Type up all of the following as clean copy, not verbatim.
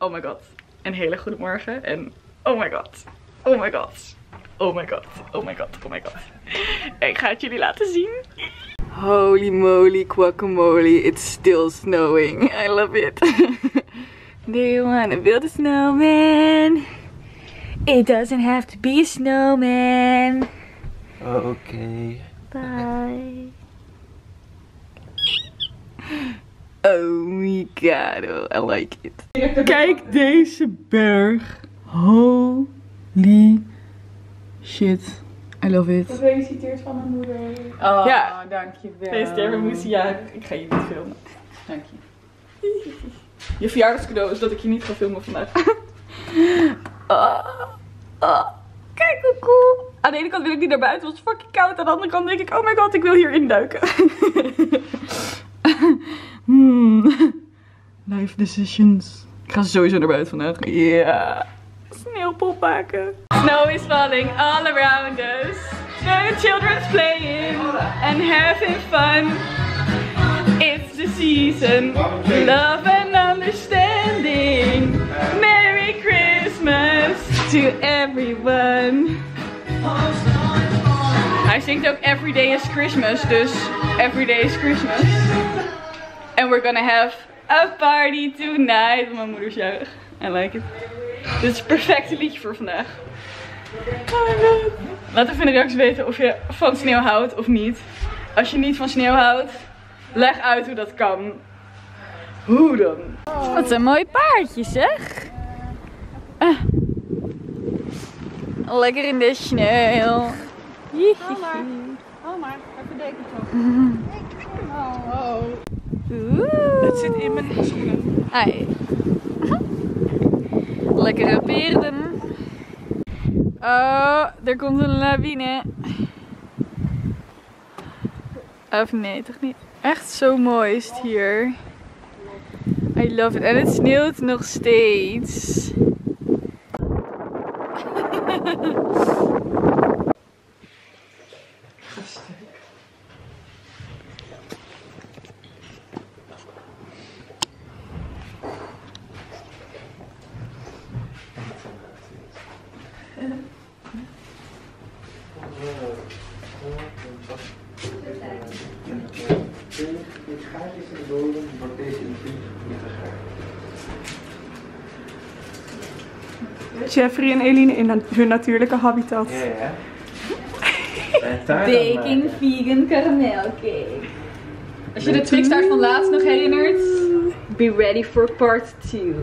oh my god. Een hele goede morgen en oh my god. Oh my god. Oh my god. Oh my god. Oh my god. Ik ga het jullie laten zien. Holy moly guacamole. It's still snowing. I love it. Do you wanna build a snowman? It doesn't have to be a snowman. Oké. Bye. Oh my god, I like it. Kijk deze berg. Holy shit. I love it. Gefeliciteerd van mijn moeder. Oh, Ja. dankjewel. Gefeliciteerd mijn moeder. Ja, ik ga je niet filmen. Dank je. Je verjaardagscadeau is dat ik je niet ga filmen vandaag. Kijk hoe cool. Aan de ene kant wil ik niet naar buiten, want het was fucking koud. Aan de andere kant denk ik, oh my god, ik wil hier induiken. Life decisions. Ik ga sowieso naar buiten vandaag. Ja. Sneeuwpop maken. Snow is falling all around us. The children's playing and having fun. It's the season. Love and understanding. Merry Christmas to everyone. Hij zingt ook Every Day is Christmas, dus Every Day is Christmas. And we're gonna have a party tonight. Mijn moeder is jarig. I like it. Dit is het perfecte liedje voor vandaag. Oh my god. Laat even in de reacties weten of je van sneeuw houdt of niet. Als je niet van sneeuw houdt, leg uit hoe dat kan. Hoe dan? Wat een mooi paardje zeg. Lekker in de sneeuw. Oh maar, even dekens op. Het zit in mijn schoenen. Hi. Lekkere beerden. Oh, er komt een lawine. Of nee, toch niet? Echt zo mooi is het hier. I love it. En het sneeuwt nog steeds. Jeffrey en Eline in hun natuurlijke habitat. Ja. Baking vegan caramelcake. Als je de Twix-taart van laatst nog herinnert, be ready for part 2. I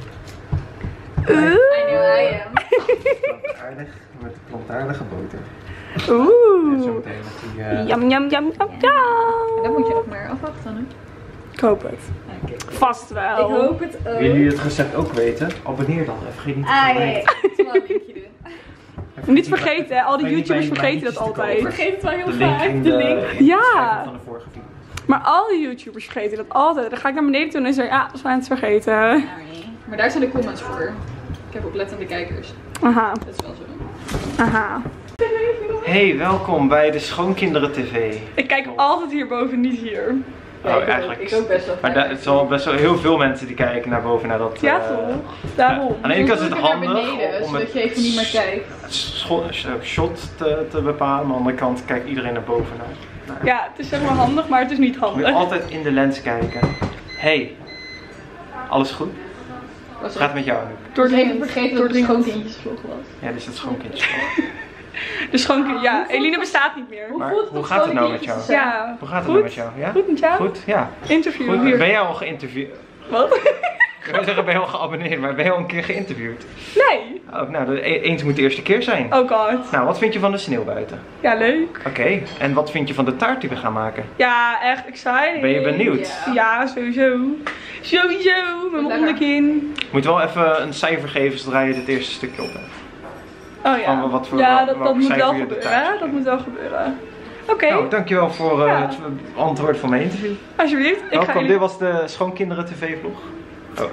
know I am. Plantaardig met plantaardige boter. Oeh. Zometeen met die... Yum, yum, yum, yum, yum. Dan moet je nog maar afwachten, hè? Ik hoop het. Okay. Vast wel. Ik hoop het ook. Willen jullie het recept ook weten? Abonneer dan. Vergeet niet te abonneren. Zal een linkje doen. Niet vergeten, hè. Al die YouTubers vergeten dat altijd. Ik vergeet het wel heel De link vaak. in De de link. Ja. van de vorige video. Maar al die YouTubers vergeten dat altijd. Dan ga ik naar beneden toe en zeg ik, we zijn het vergeten. Nou, nee. Maar daar zijn de comments voor. Ik heb oplettende kijkers. Aha, Dat is wel zo. aha. Hey, welkom bij de Schoonkinderen TV. Ik kijk altijd hierboven, niet hier. Oh, eigenlijk. Ik ook best wel. Maar het zal best wel heel veel mensen die kijken naar boven naar dat. Ja, toch? Daarom. Aan de ene kant is het handig beneden, om zodat het je even niet meer kijkt. shot te bepalen. Maar aan de andere kant kijkt iedereen naar boven naar. Ja, het is zeg maar handig, maar het is niet Je moet handig. altijd in de lens kijken. Hey, alles goed? Hoe gaat het met jou? Door Ik het even vergeten dat het een dringend. schoonkindjesvlog was. Ja, dit is het schoonkindje. De schoonkind, ja. Eline bestaat niet meer. Maar voelt het hoe om gaat het nou met schoonkindjes jou? te zijn? Ja. Hoe gaat het Goed? nou met jou? Ja? Goed met jou? Goed? Ja. Interview Goed. hier. Ben jij al geïnterviewd? Wat? Ik wil zeggen, ben je al geabonneerd, maar ben je al een keer geïnterviewd? Nee. Oh, nou, eens moet de eerste keer zijn. Oh god. Nou, wat vind je van de sneeuw buiten? Ja, leuk. Oké, en wat vind je van de taart die we gaan maken? Ja, echt exciting. Ben je benieuwd? Ja. Ja, sowieso. Sowieso, met mijn Lekker. onderkin. Je moet wel even een cijfer geven zodra je dit eerste stukje op hebt. Oh ja. Van wat voor- ja, welk dat moet cijfer wel je de gebeuren. taart Hè? geeft. Dat moet wel gebeuren. Oké, Nou, dankjewel voor Ja. het antwoord van mijn interview. alsjeblieft. Ik ga Welkom, jullie... dit was de Schoonkinderen TV vlog. Oh.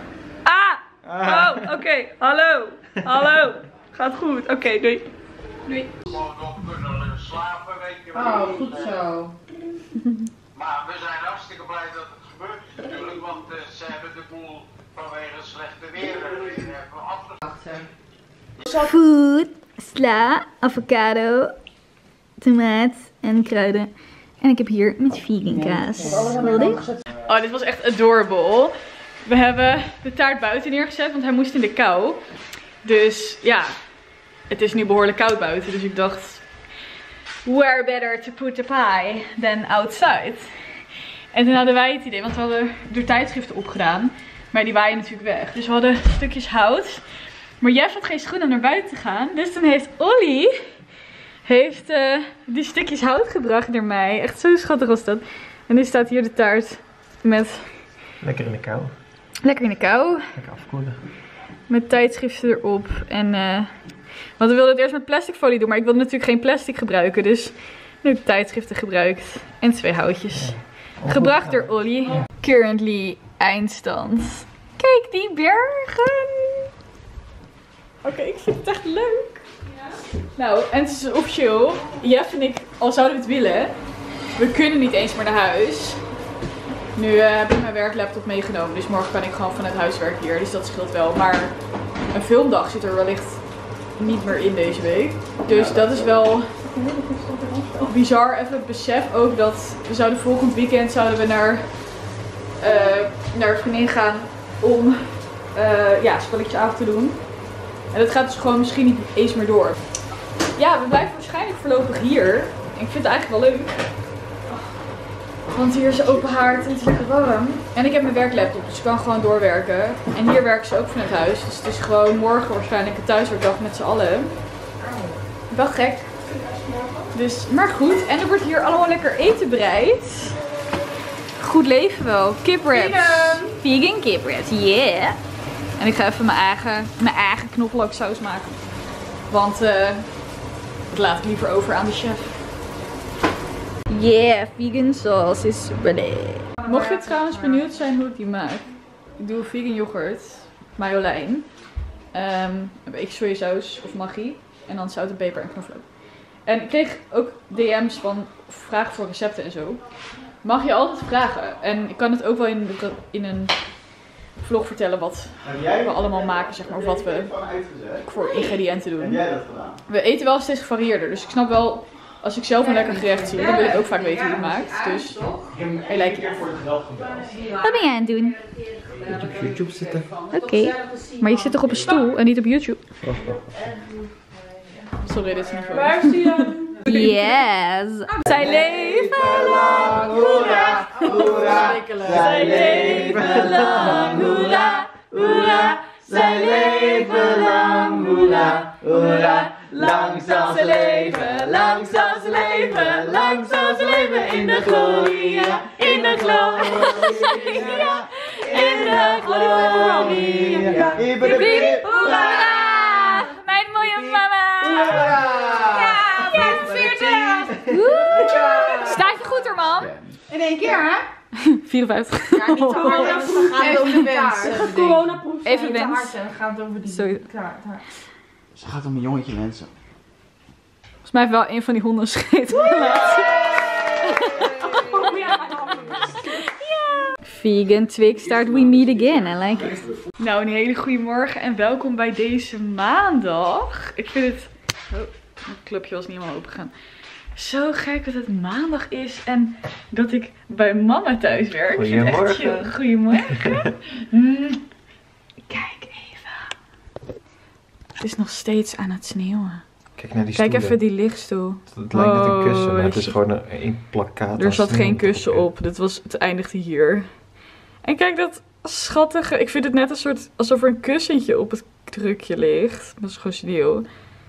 Ah! Oh, oké. Hallo. Hallo. Gaat goed. Oké, doei. Doei. Gewoon nog kunnen slapen, weet je wel. Oh, goed zo. Maar we zijn hartstikke blij dat het gebeurd is natuurlijk, want ze hebben de boel vanwege vanwege het slechte weer. Die hebben we afgesloten. Food, sla, avocado, tomaat en kruiden. En ik heb hier met vegan kaas. Oh, dit was echt adorable. We hebben de taart buiten neergezet, want hij moest in de kou. Dus ja, het is nu behoorlijk koud buiten. Dus ik dacht, where better to put the pie than outside. En toen hadden wij het idee, want we hadden er tijdschriften opgedaan. Maar die waaien natuurlijk weg. Dus we hadden stukjes hout. Maar Jeff had geen schoenen om naar buiten te gaan. Dus toen heeft Ollie die stukjes hout gebracht naar mij. Echt zo schattig was dat. En nu staat hier de taart met... Lekker in de kou. Lekker in de kou. Lekker afkoelen. Met tijdschriften erop. En, want we wilden het eerst met plastic folie doen. Maar ik wilde natuurlijk geen plastic gebruiken. Dus nu heb ik tijdschriften gebruikt. En 2 houtjes. Gebracht door Ollie. Currently eindstand. Kijk die bergen. Oké, ik vind het echt leuk. Nou, en het is officieel. Jeff en ik, al zouden we het willen, we kunnen niet eens meer naar huis. Nu heb ik mijn werklaptop meegenomen, dus morgen kan ik gewoon vanuit huis werken hier. Dus dat scheelt wel. Maar een filmdag zit er wellicht niet meer in deze week. Dus dat is wel bizar. Even het besef ook dat we zouden volgend weekend naar een vriendin gaan om spelletjesavond te doen. En dat gaat dus gewoon misschien niet eens meer door. Ja, we blijven waarschijnlijk voorlopig hier. Ik vind het eigenlijk wel leuk. Want hier is open haard en het is lekker warm. En ik heb mijn werklaptop, dus ik kan gewoon doorwerken. En hier werken ze ook vanuit huis. Dus het is gewoon morgen waarschijnlijk een thuiswerkdag met z'n allen. Wel gek. Dus, maar goed. En er wordt hier allemaal lekker eten bereid. Goed leven wel. Kipraps. Vegan kipraps, yeah. En ik ga even mijn eigen knoflooksaus maken. Want dat laat ik liever over aan de chef. Yeah, vegan sauce is ready. Mocht je trouwens benieuwd zijn hoe ik die maak. Ik doe vegan yoghurt, majolijn, een beetje sojasaus of maggi. En dan zout en peper en knoflook. En ik kreeg ook DM's van vragen voor recepten en zo. Mag je altijd vragen. En ik kan het ook wel in een vlog vertellen wat we allemaal maken, zeg maar. Of wat we voor ingrediënten doen. We eten wel steeds gevarieerder. Dus ik snap wel, als ik zelf een lekker gerecht zie, dan wil ik ook vaak weten wie het maakt. Dus, hey, lijkt je. Wat ben jij aan het doen? Moet op YouTube zitten. Oké. Maar je zit toch op een stoel en niet op YouTube? Sorry, dit is niet voor. Waar is die dan? Yes! Zij leven lang, hoera, hoera. Zij leven lang, hoera, hoera. Zij leven lang, hoera, hoera. Lang zal ze leven, lang zal ze leven, lang zal ze leven in de gloria, in de gloria, in de gloria. Hiep, hoera! Mijn mooie mama! Ja, 45! Staat je goed er, man? In 1 keer, hè? 54. Ja, niet te hard. We gaan het over de wens. Coronaproef. Even wens. We gaan het over die. Sorry. Klaar. Ze gaat om een jongetje wensen. Volgens mij heeft wel een van die honden gescheten. Vegan Twix-taart, we meet again. I like it. Nou, een hele goede morgen en welkom bij deze maandag. Ik vind het... Oh, het clubje was niet helemaal open gegaan. Zo gek dat het maandag is en dat ik bij mama thuis werk. Goedemorgen. Goedemorgen. Kijk even. Het is nog steeds aan het sneeuwen. Kijk naar die Kijk stoelen. even die lichtstoel. Het lijkt net een kussen, maar het Holy is gewoon een plakkaat. Er zat geen kussen op. Het eindigde hier. En kijk dat schattige. Ik vind het net een soort alsof er een kussentje op het krukje ligt. Dat is gewoon sneeuw.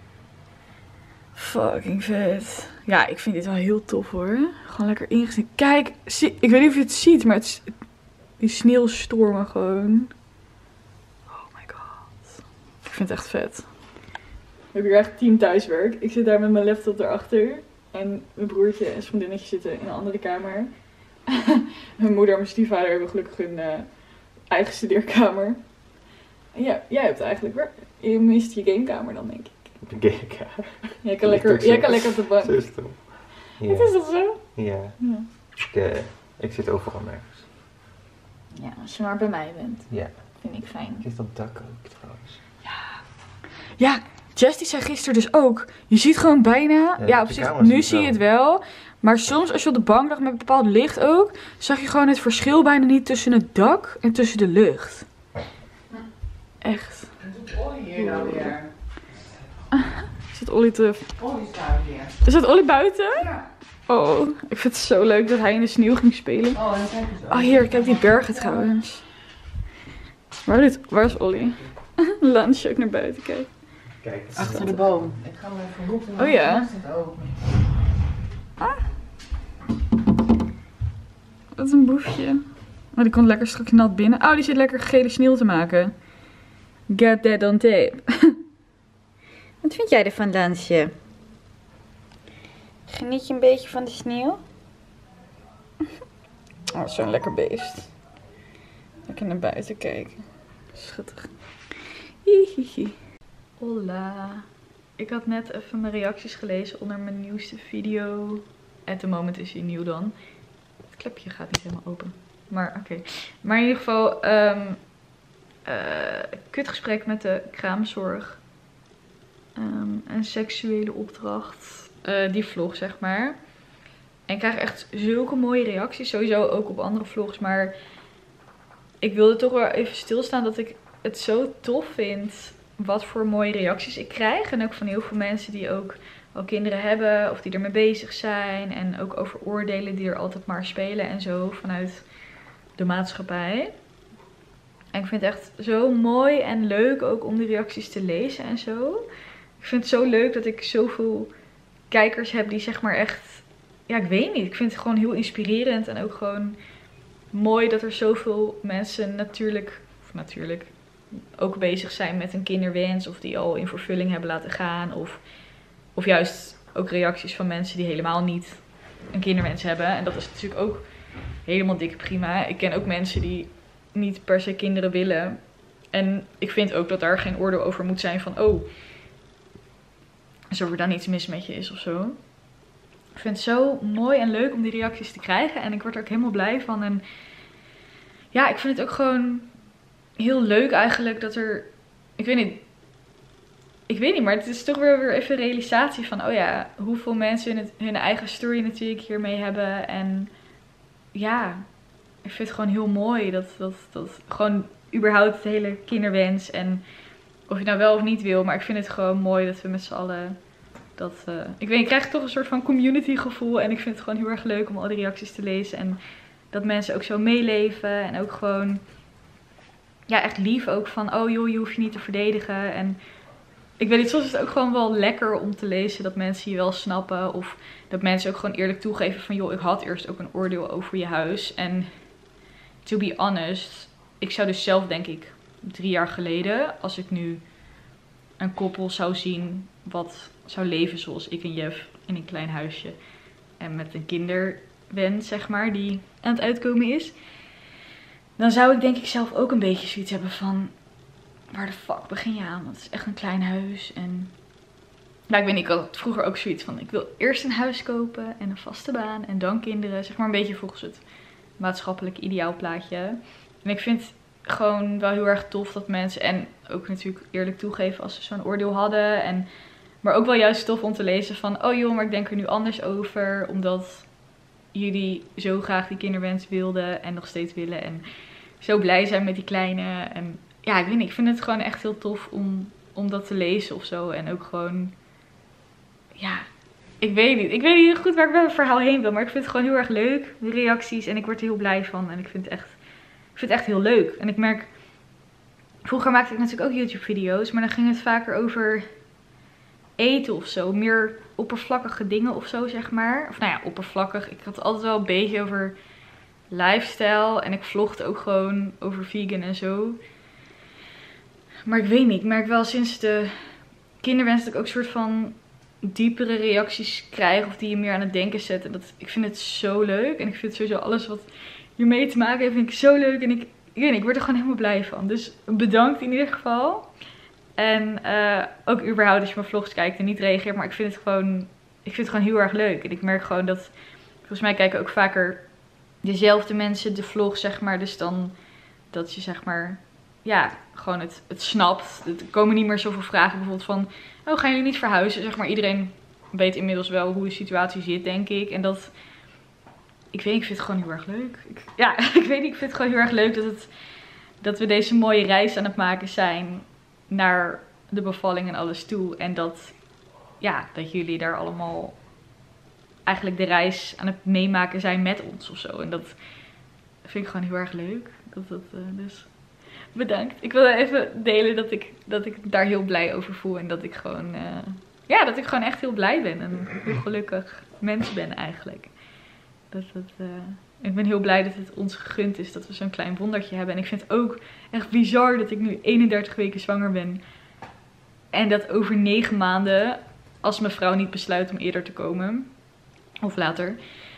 Fucking vet. Ja, ik vind dit wel heel tof hoor. Gewoon lekker ingezet. Kijk, ik weet niet of je het ziet, maar die sneeuwstormen gewoon. Oh my god. Ik vind het echt vet. We hebben hier echt team thuiswerk. Ik zit daar met mijn laptop erachter. En mijn broertje en zijn vriendinnetje zitten in een andere kamer. Mijn moeder en mijn stiefvader hebben gelukkig een eigen studeerkamer. En ja, jij hebt eigenlijk wel... Je mist je gamekamer dan, denk ik. De gamekamer. Jij kan lekker op de bank. Zo is het toch? Ja. Het is toch zo? Ja. Ja. Ik zit overal nergens. Ja, als je maar bij mij bent. Ja. vind ik fijn. Is dat dak ook trouwens? Ja, Jess die zei gisteren dus ook. Je ziet gewoon bijna. Ja, op zich, nu zie je het wel. Maar soms als je op de bank lag met bepaald licht ook, zag je gewoon het verschil bijna niet tussen het dak en tussen de lucht. Echt. En doet Ollie hier nou weer? Is het Ollie terug? Ollie staat weer. Is het Ollie buiten? Ja. Oh, ik vind het zo leuk dat hij in de sneeuw ging spelen. Oh, en kijk eens. Oh, hier, kijk die bergen trouwens. Waar is Ollie? Lansje ook naar buiten kijken. Kijk. Achter de boom. Ik ga hem even roepen. Oh ja. Is het open? Wat een boefje. Maar die komt lekker straks nat binnen. Oh, die zit lekker gele sneeuw te maken. Get that on tape. Wat vind jij ervan, Lansje? Geniet je een beetje van de sneeuw? Oh, zo'n lekker beest. Lekker naar buiten kijken. Schattig. Hihihi. Hola. Ik had net even mijn reacties gelezen onder mijn nieuwste video. At the moment is hij nieuw dan. Het klepje gaat niet helemaal open. Maar oké. Maar in ieder geval, kutgesprek met de kraamzorg. Een seksuele opdracht. Die vlog, zeg maar. En ik krijg echt zulke mooie reacties. Sowieso ook op andere vlogs. Maar ik wilde toch wel even stilstaan dat ik het zo tof vind. Wat voor mooie reacties ik krijg. En ook van heel veel mensen die ook al kinderen hebben. Of die ermee bezig zijn. En ook over oordelen die er altijd maar spelen. En zo vanuit de maatschappij. En ik vind het echt zo mooi en leuk ook om die reacties te lezen en zo. Ik vind het zo leuk dat ik zoveel kijkers heb die zeg maar echt... Ja, ik weet niet. Ik vind het gewoon heel inspirerend. En ook gewoon mooi dat er zoveel mensen natuurlijk ook bezig zijn met een kinderwens. Of die al in vervulling hebben laten gaan. Of juist ook reacties van mensen die helemaal niet een kinderwens hebben. En dat is natuurlijk ook helemaal dikke prima. Ik ken ook mensen die niet per se kinderen willen. En ik vind ook dat daar geen oordeel over moet zijn van... Oh, alsof er dan iets mis met je is of zo. Ik vind het zo mooi en leuk om die reacties te krijgen. En ik word er ook helemaal blij van. En ja, ik vind het ook gewoon heel leuk eigenlijk dat er... Ik weet niet, maar het is toch weer even een realisatie van... Oh ja, hoeveel mensen hun eigen story natuurlijk hiermee hebben. En ja, ik vind het gewoon heel mooi dat gewoon überhaupt het hele kinderwens. En of je nou wel of niet wil, maar ik vind het gewoon mooi dat we met z'n allen... ik weet niet, ik krijg toch een soort van community gevoel. En ik vind het gewoon heel erg leuk om al die reacties te lezen. En dat mensen ook zo meeleven. En ook gewoon, ja, echt lief ook van, oh joh, je hoeft je niet te verdedigen. En ik weet niet, soms is het ook gewoon wel lekker om te lezen dat mensen je wel snappen. Of dat mensen ook gewoon eerlijk toegeven van, joh, ik had eerst ook een oordeel over je huis. En to be honest, ik zou dus zelf denk ik 3 jaar geleden, als ik nu een koppel zou zien wat zou leven zoals ik en Jeff in een klein huisje. En met een kinderwens, zeg maar, die aan het uitkomen is. Dan zou ik denk ik zelf ook een beetje zoiets hebben van... Waar de fuck begin je aan? Want het is echt een klein huis. En nou, ik weet niet, ik had vroeger ook zoiets van... Ik wil eerst een huis kopen en een vaste baan en dan kinderen. Zeg maar een beetje volgens het maatschappelijk ideaalplaatje. En ik vind gewoon wel heel erg tof dat mensen... En ook natuurlijk eerlijk toegeven als ze zo'n oordeel hadden. Maar ook wel juist tof om te lezen van... Oh joh, maar ik denk er nu anders over. Omdat jullie zo graag die kinderwens wilden en nog steeds willen. En zo blij zijn met die kleine. En ja, ik weet niet. Ik vind het gewoon echt heel tof om dat te lezen of zo. En ook gewoon... Ja, ik weet niet. Ik weet niet goed waar ik met mijn verhaal heen wil. Maar ik vind het gewoon heel erg leuk. De reacties. En ik word er heel blij van. En ik vind het echt heel leuk. En ik merk... Vroeger maakte ik natuurlijk ook YouTube video's. Maar dan ging het vaker over eten of zo. Meer oppervlakkige dingen of zo, zeg maar. Of nou ja, oppervlakkig. Ik had het altijd wel een beetje over lifestyle. En ik vlogde ook gewoon over vegan en zo. Maar ik weet niet. Ik merk wel sinds de kinderwens dat ik ook een soort van diepere reacties krijg. Of die je meer aan het denken zetten. Ik vind het zo leuk. En ik vind sowieso alles wat hiermee te maken heeft, vind ik zo leuk. En ik weet niet, ik word er gewoon helemaal blij van. Dus bedankt in ieder geval. En ook überhaupt als je mijn vlogs kijkt en niet reageert. Maar ik vind het gewoon heel erg leuk. En ik merk gewoon dat, volgens mij kijken ook vaker dezelfde mensen de vlog, zeg maar. Dus dan dat je zeg maar ja, gewoon het snapt. Er komen niet meer zoveel vragen bijvoorbeeld van, oh, gaan jullie niet verhuizen? Zeg maar, iedereen weet inmiddels wel hoe de situatie zit, denk ik. En dat, ik weet niet, ik vind het gewoon heel erg leuk. Ik weet niet, ik vind het gewoon heel erg leuk dat we deze mooie reis aan het maken zijn naar de bevalling en alles toe. En dat jullie daar allemaal eigenlijk de reis aan het meemaken zijn met ons of zo. En dat vind ik gewoon heel erg leuk. Dus bedankt. Ik wilde even delen dat ik daar heel blij over voel. En dat ik gewoon, dat ik gewoon echt heel blij ben. En een heel gelukkig mens ben eigenlijk. Ik ben heel blij dat het ons gegund is dat we zo'n klein wondertje hebben. En ik vind het ook echt bizar dat ik nu 31 weken zwanger ben. En dat over 9 maanden, als mijn vrouw niet besluit om eerder te komen, of later,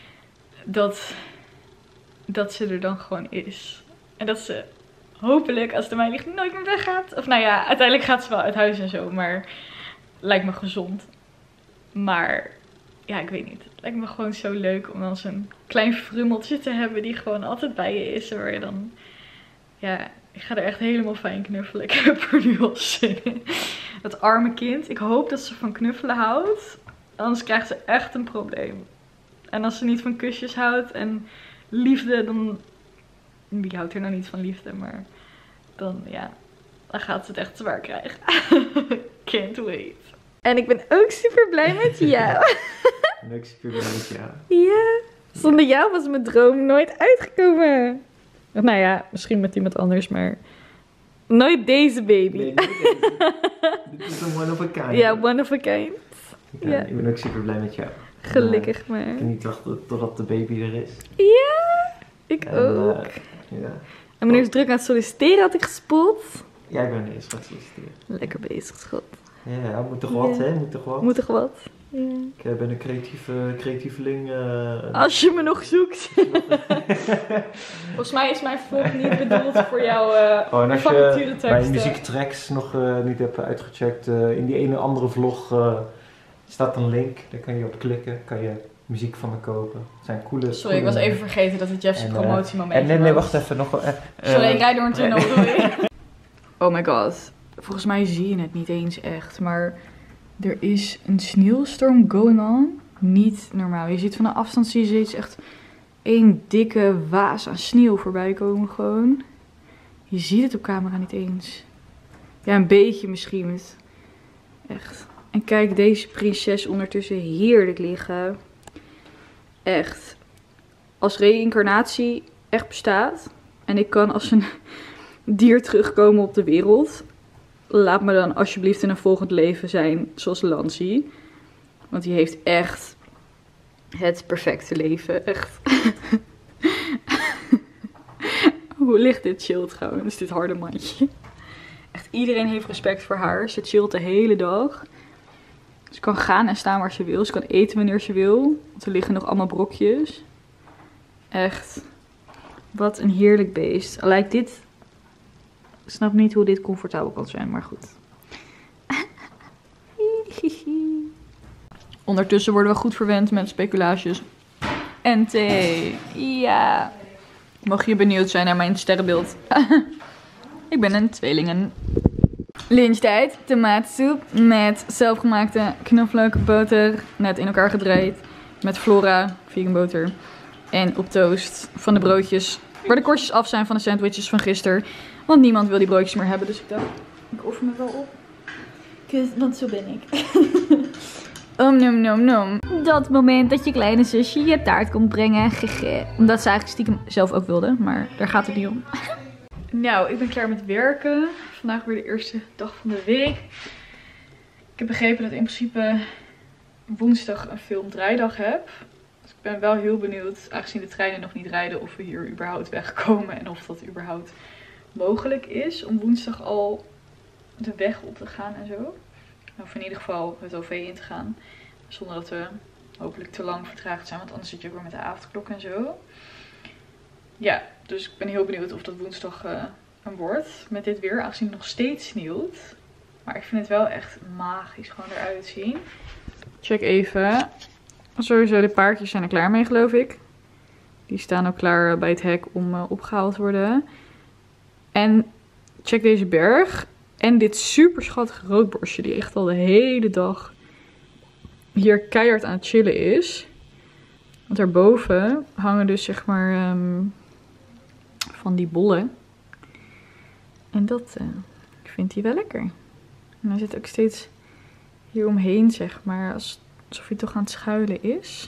dat ze er dan gewoon is. En dat ze hopelijk, als het aan mij ligt, nooit meer weggaat. Of nou ja, uiteindelijk gaat ze wel uit huis en zo, maar lijkt me gezond. Maar ja, ik weet niet. Het lijkt me gewoon zo leuk om dan zo'n klein frummeltje te hebben die gewoon altijd bij je is. Waar je dan, ja, ik ga er echt helemaal fijn knuffelen. Ik heb er nu al zin in. Dat arme kind. Ik hoop dat ze van knuffelen houdt. Anders krijgt ze echt een probleem. En als ze niet van kusjes houdt en liefde, dan... Wie houdt er nou niet van liefde, maar dan gaat ze het echt zwaar krijgen. Can't wait. En ik ben ook super blij met jou. Ik ben ook super blij met jou. Ja, zonder jou was mijn droom nooit uitgekomen. Nou ja, misschien met iemand anders, maar nooit deze baby. Nee, niet deze. Dit is een one of a kind. Ja, one of a kind. Ja. Ik ben ook super blij met jou. Gelukkig maar. Ik kan niet wachten totdat de baby er is. Ja, ik ook. Ja. En meneer is druk aan het solliciteren, had ik gespot. Ja, ik ben eerst gaan solliciteren. Lekker bezig, schat. Ja, moet toch wat, hè? Moet toch wat? Moet toch wat? Ja. Ik ben een creatieveling. Als je me nog zoekt. Volgens mij is mijn vlog niet bedoeld voor jouw en als vacatureteksten. je mijn muziektracks nog niet hebt uitgecheckt, in die ene andere vlog staat een link. Daar kan je op klikken, kan je muziek van me kopen. Het zijn coole... Sorry, ik was even vergeten dat het Jeff's promotiemoment was. Nee, wacht even. Nog, sorry, ik rijd door een tunnel. Oh my god. Volgens mij zie je het niet eens echt, maar er is een sneeuwstorm going on. Niet normaal. Je ziet van de afstand, zie je steeds echt één dikke waas aan sneeuw voorbij komen gewoon. Je ziet het op camera niet eens. Ja, een beetje misschien. Echt. En kijk deze prinses ondertussen heerlijk liggen. Echt. Als reïncarnatie echt bestaat en ik kan als een dier terugkomen op de wereld, laat me dan alsjeblieft in een volgend leven zijn zoals Lancy. Want die heeft echt het perfecte leven. Echt. Hoe ligt dit chill trouwens, dit harde mandje. Echt iedereen heeft respect voor haar. Ze chillt de hele dag. Ze kan gaan en staan waar ze wil. Ze kan eten wanneer ze wil. Want er liggen nog allemaal brokjes. Echt. Wat een heerlijk beest. Lijkt dit... Ik snap niet hoe dit comfortabel kan zijn, maar goed. Ondertussen worden we goed verwend met speculaasjes. En thee. Ja. Mocht je benieuwd zijn naar mijn sterrenbeeld. Ik ben een tweelingen. Lunchtijd. Tomatensoep met zelfgemaakte knoflook, boter. Net in elkaar gedraaid. Met Flora, vegan boter. En op toast van de broodjes. Waar de korstjes af zijn van de sandwiches van gisteren. Want niemand wil die broodjes meer hebben. Dus ik dacht, ik offer me wel op. Want zo ben ik. Nom nom nom. Dat moment dat je kleine zusje je taart komt brengen. Omdat ze eigenlijk stiekem zelf ook wilde. Maar daar gaat het niet om. Nou, ik ben klaar met werken. Vandaag weer de eerste dag van de week. Ik heb begrepen dat ik in principe woensdag een filmdraaidag heb. Dus ik ben wel heel benieuwd, aangezien de treinen nog niet rijden, of we hier überhaupt wegkomen. En of dat überhaupt mogelijk is om woensdag al de weg op te gaan en zo. Of in ieder geval het OV in te gaan. Zonder dat we hopelijk te lang vertraagd zijn. Want anders zit je ook weer met de avondklok en zo. Ja, dus ik ben heel benieuwd of dat woensdag een wordt. Met dit weer, aangezien het nog steeds sneeuwt. Maar ik vind het wel echt magisch gewoon eruit zien. Check even. Sowieso, de paardjes zijn er klaar mee, geloof ik. Die staan ook klaar bij het hek om opgehaald te worden. En check deze berg. En dit super schattige roodborstje die echt al de hele dag hier keihard aan het chillen is. Want daarboven hangen dus zeg maar van die bollen. En dat vindt hij wel lekker. En hij zit ook steeds hier omheen zeg maar. Alsof hij toch aan het schuilen is.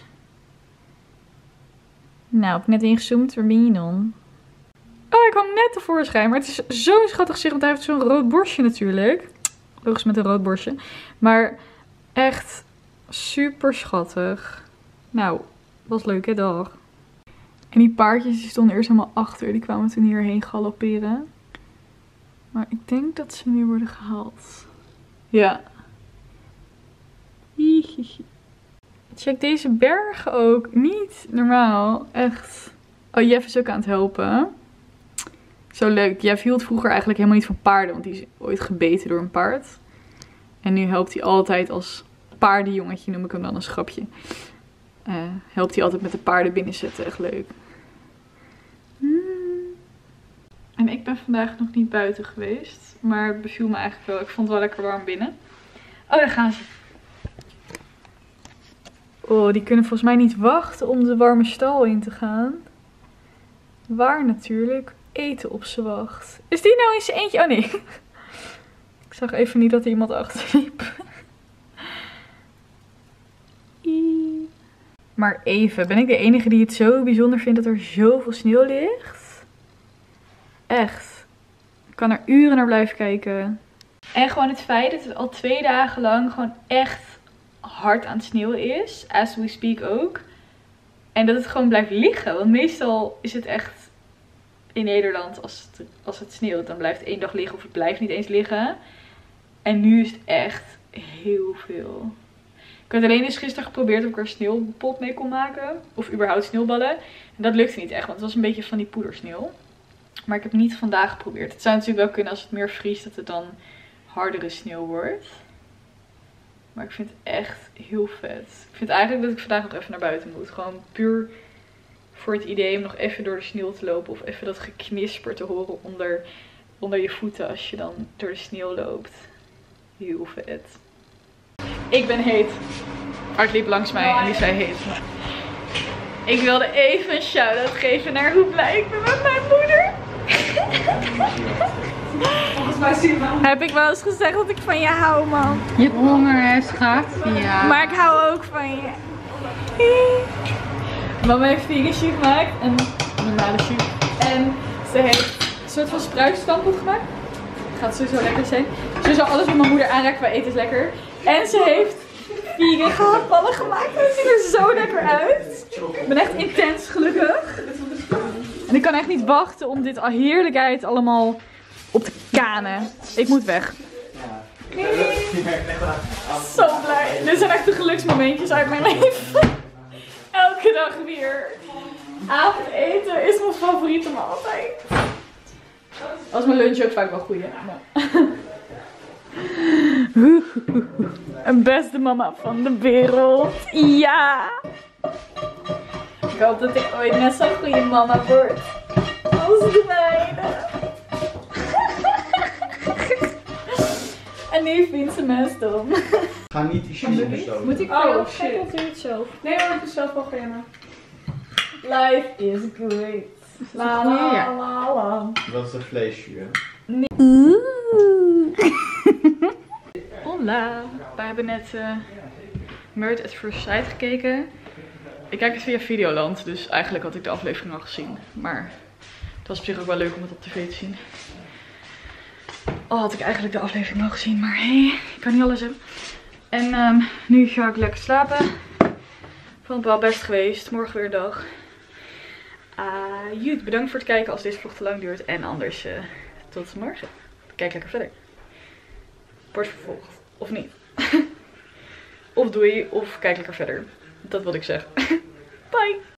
Nou, heb ik net ingezoomd. Waar ben je dan? Oh, ik kwam net tevoorschijn. Maar het is zo'n schattig gezicht. Want hij heeft zo'n rood borstje natuurlijk. Logisch met een rood borstje. Maar echt super schattig. Nou, was leuk hè, dag. En die paardjes die stonden eerst helemaal achter. Die kwamen toen hierheen galopperen. Maar ik denk dat ze nu worden gehaald. Ja. Hihihi. Check deze bergen ook. Niet normaal. Echt. Oh, Jeff is ook aan het helpen. Zo leuk. Jeff hield vroeger eigenlijk helemaal niet van paarden. Want die is ooit gebeten door een paard. En nu helpt hij altijd als paardenjongetje, noem ik hem dan als grapje. Helpt hij altijd met de paarden binnenzetten. Echt leuk. En ik ben vandaag nog niet buiten geweest. Maar het beviel me eigenlijk wel. Ik vond het wel lekker warm binnen. Oh, daar gaan ze. Oh, die kunnen volgens mij niet wachten om de warme stal in te gaan. Waar natuurlijk eten op ze wacht. Is die nou in zijn eentje? Oh nee. Ik zag even niet dat er iemand achter liep. Maar even, ben ik de enige die het zo bijzonder vindt dat er zoveel sneeuw ligt? Echt. Ik kan er uren naar blijven kijken. En gewoon het feit dat het al 2 dagen lang gewoon echt hard aan het sneeuwen is. As we speak ook. En dat het gewoon blijft liggen. Want meestal is het echt in Nederland als het sneeuwt. Dan blijft het 1 dag liggen of het blijft niet eens liggen. En nu is het echt heel veel. Ik had alleen eens gisteren geprobeerd of ik er een sneeuwpot mee kon maken. Of überhaupt sneeuwballen. En dat lukte niet echt. Want het was een beetje van die poedersneeuw. Maar ik heb het niet vandaag geprobeerd. Het zou natuurlijk wel kunnen als het meer vriest dat het dan hardere sneeuw wordt. Maar ik vind het echt heel vet. Ik vind eigenlijk dat ik vandaag nog even naar buiten moet. Gewoon puur voor het idee om nog even door de sneeuw te lopen. Of even dat geknisper te horen onder je voeten als je dan door de sneeuw loopt. Heel vet. Ik ben heet. Art liep langs mij en die zei heet. Ik wilde even een shout-out geven naar hoe blij ik ben met mijn moeder. Heb ik wel eens gezegd dat ik van je hou, man. Je hebt honger, hè, schat? Ja. Maar ik hou ook van je. Mama heeft vegan jus gemaakt. En normale jus. En ze heeft een soort van spruitstampot gemaakt. Gaat sowieso lekker zijn. Sowieso alles wat mijn moeder aanraakt bij eten is lekker. En ze heeft vegan gehaktballen gemaakt. En het ziet er zo lekker uit. Ik ben echt intens gelukkig. En ik kan echt niet wachten om dit heerlijkheid allemaal op te kanen. Ik moet weg. Zo blij. Dit zijn echt de geluksmomentjes uit mijn leven. Elke dag weer. Avondeten is mijn favoriete maaltijd. Als mijn lunch ook vaak wel goed, hè? Een beste mama van de wereld. Ja! Ik hoop dat ik ooit net zo'n goede mama word als de mijne. En nu vindt ze me stom. Ga niet die shit zo. Moet ik Oh shit. of doe je het zelf? Nee hoor, ik doe zelf wel gerne. Life is great. La la la la. Dat is een vleesje, hè? Hola. We hebben net Married at First Sight gekeken. Ik kijk het via Videoland, dus eigenlijk had ik de aflevering al gezien. Maar het was op zich ook wel leuk om het op tv te zien. Al had ik eigenlijk de aflevering al gezien, maar hey, ik kan niet alles hebben. En nu ga ik lekker slapen. Ik vond het wel best geweest. Morgen weer een dag. Jut, bedankt voor het kijken als deze vlog te lang duurt. En anders tot morgen. Kijk lekker verder. Wordt vervolgd. Of niet. Of doei, of kijk lekker verder. Dat wilde ik zeggen. Bye!